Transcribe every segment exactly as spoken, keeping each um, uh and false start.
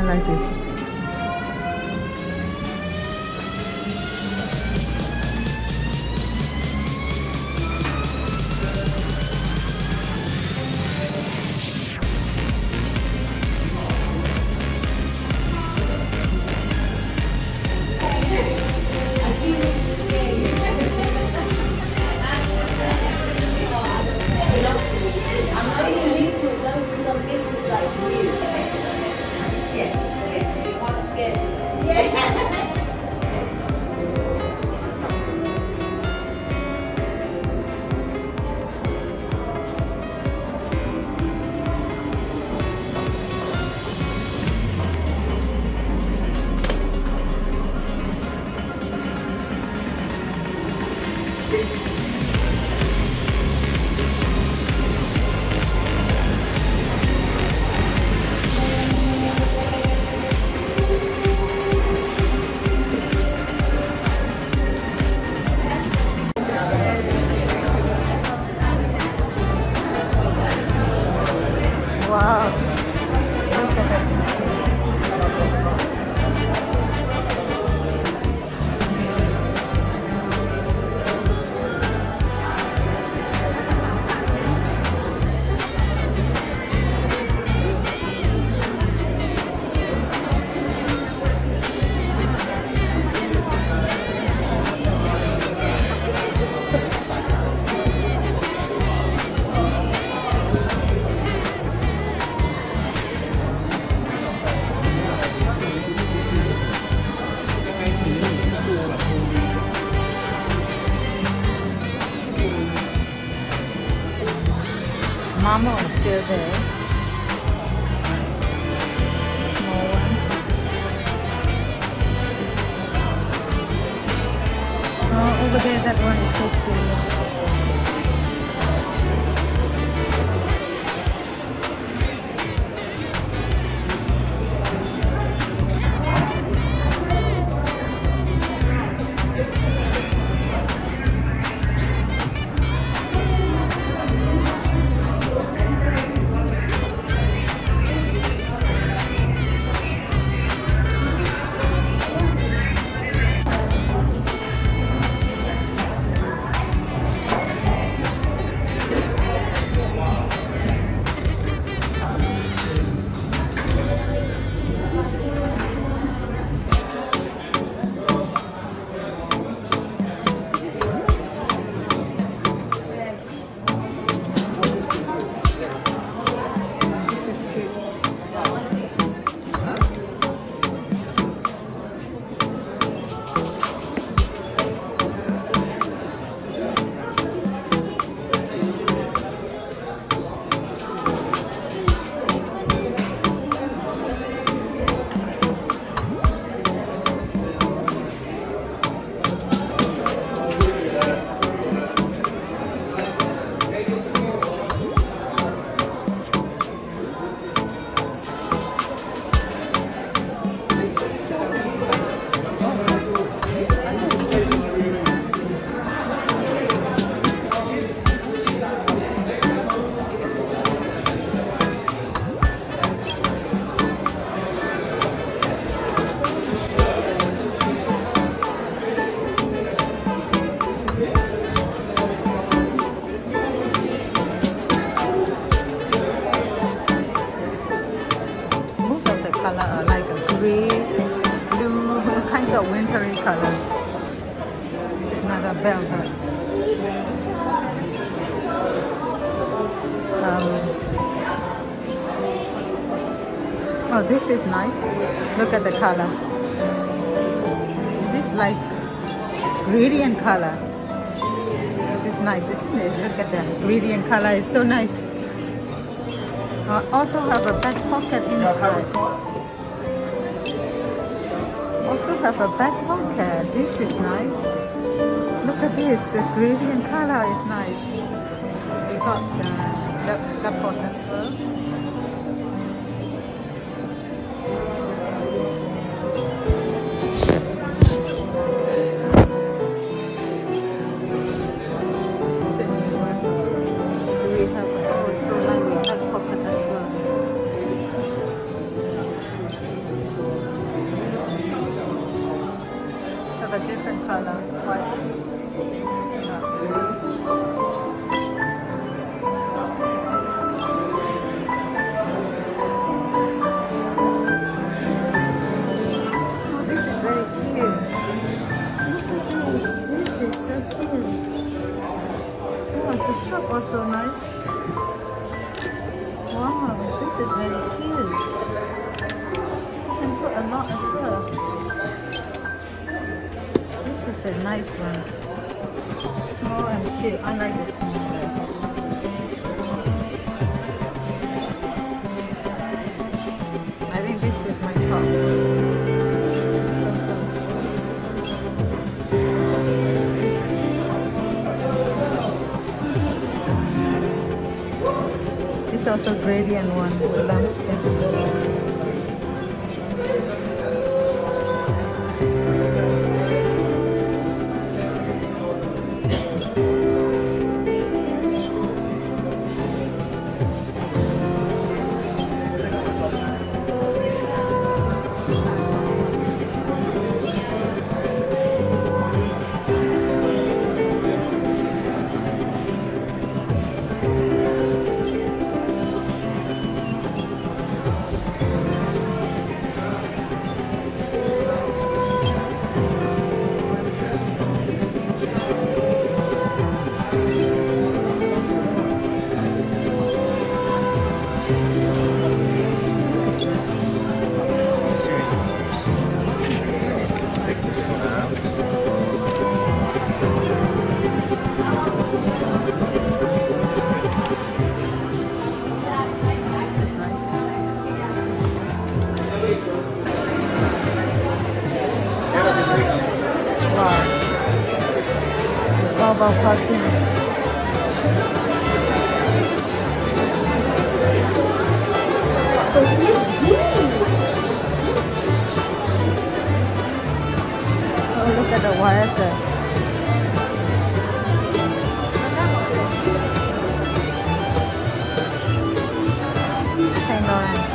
like this. Wow, look at that machine. Mama is still there. Small one. Oh, over there, that one is so cool. Color are like a gray, blue, all kinds of wintry color. It's another velvet. Um, oh, this is nice. Look at the color. This like gradient color. This is nice, isn't it? Look at the gradient color. It's so nice. Uh, also have a back pocket inside. Also have a back pocket. This is nice. Look at this. The gradient color is nice. We got the laptop as well. different color, white. Oh, this is very cute. Look at this. This is so cute. Oh, the strap was so nice. Wow, this is very cute. You can put a lot as well. This is a nice one. Small and cute. I like this one. I think this is my top. It's so cool. It's also gradient one with lambskin. About cartoon. Oh, look at the wires there. Saint Lawrence.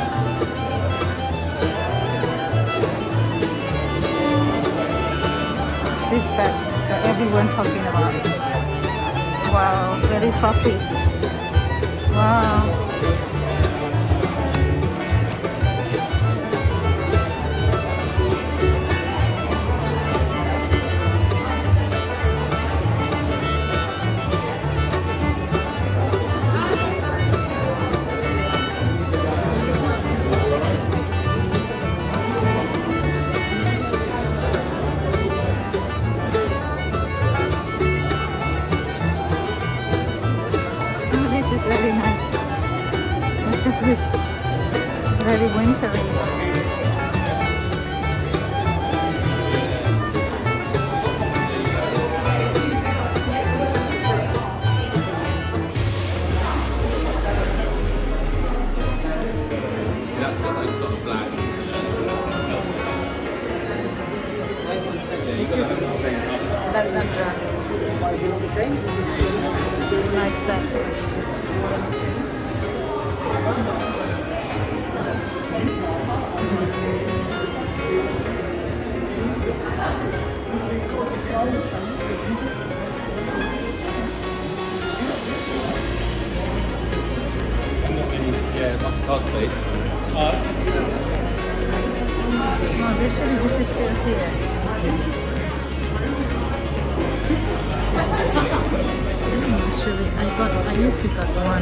This bag that everyone talking about. Wow, very fluffy. Wow. Very nice. Look at this. Very wintry. That's what those got black. This is Lazandra. Nice bag. Yeah, lots of card space. No, this should this is still here. Actually, I got I used to got one.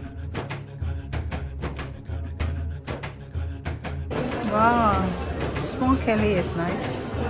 Wow, small Kelly is nice.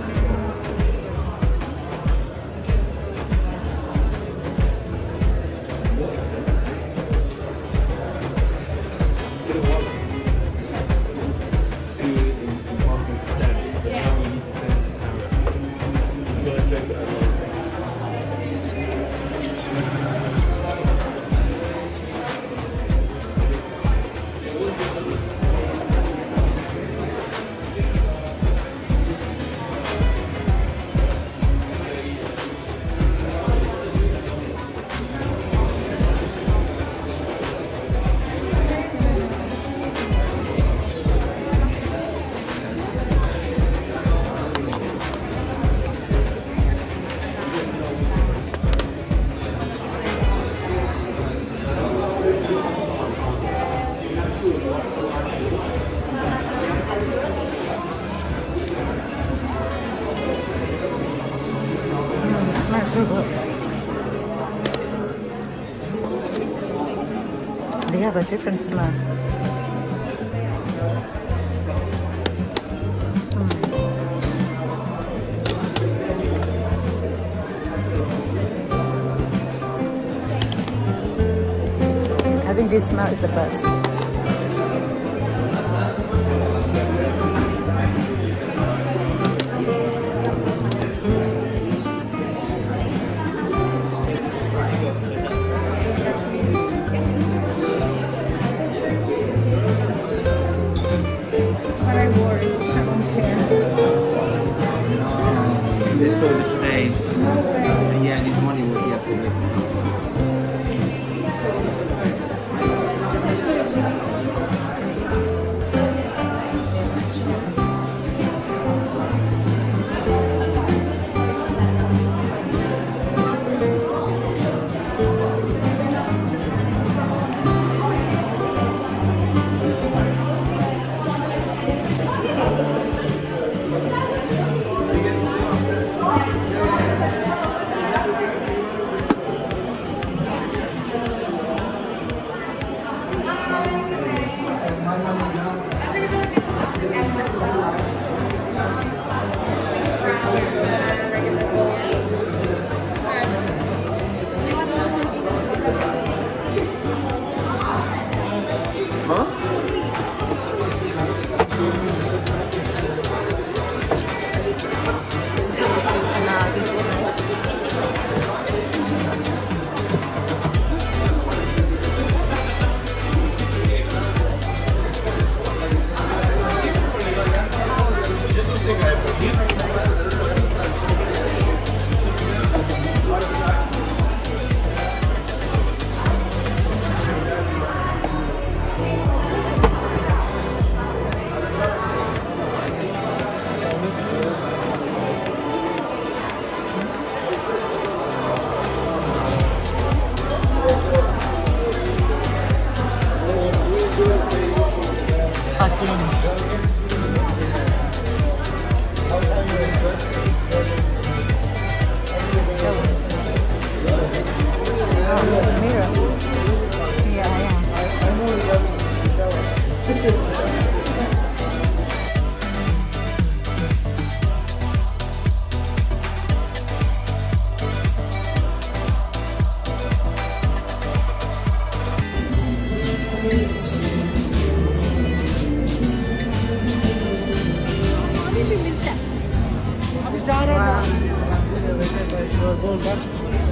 So good. They have a different smell. Mm. I think this smell is the best. They sold it today. Yeah, this morning was here for me. Wow.